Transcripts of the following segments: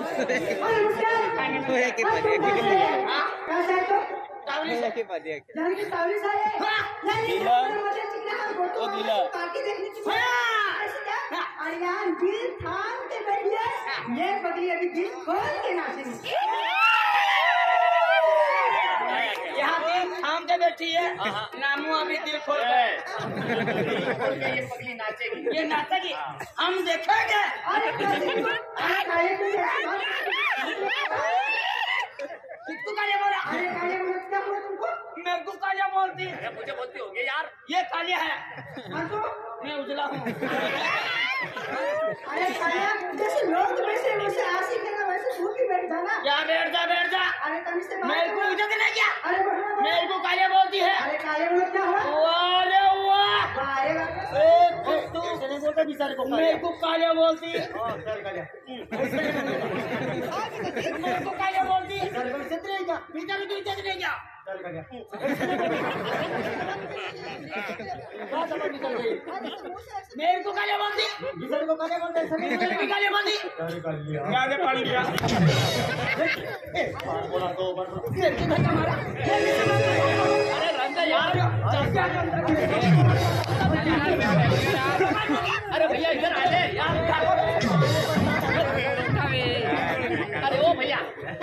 ये बगली अभी दिल खोल के नाचेगी। यहाँ दिल थाम के बैठी है, नामू अभी दिल खोल के ये पगली नाचेगी। ये नाचेगी, हम देखेंगे। किसको कालिया बोला? अरे कालिया बोला क्या बोला तुमको? मेरे को कालिया बोलती। अरे मुझे बोलती होगी यार। ये कालिया है। मैं उजला हूँ। अरे कालिया जैसे लोग वैसे आशिक है ना, वैसे तू भी बैठ जा ना। क्या बैठ जा। अरे तमीज से बात। मेरे को इज्जत नहीं क्या? अरे मेरे को कालिया बोलती है। अरे कालिया बोला क्या हुआ? अरे वाह। अरे तू नहीं बोलता बिचारे को। मेरे को कालिया बोलती है। मेरे को कालिया बोलती है। इज्जत नहीं क्या? बिचारे को इज्जत नहीं क्या? मेरे को कालिया बोलती, बिचारे को कालिया बोलते, मेरे को कालिया बोलती। क्या दे पानी दिया? बोला तो मेरे को धक्का मारा। अरे रंगा यार, अरे भैया इधर आ ले यार। अरे ओ भैया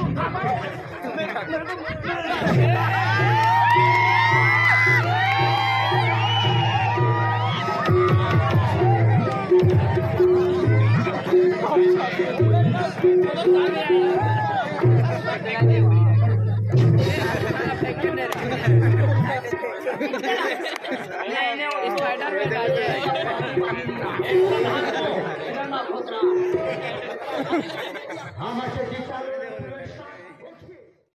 स्पाइडर में हाँ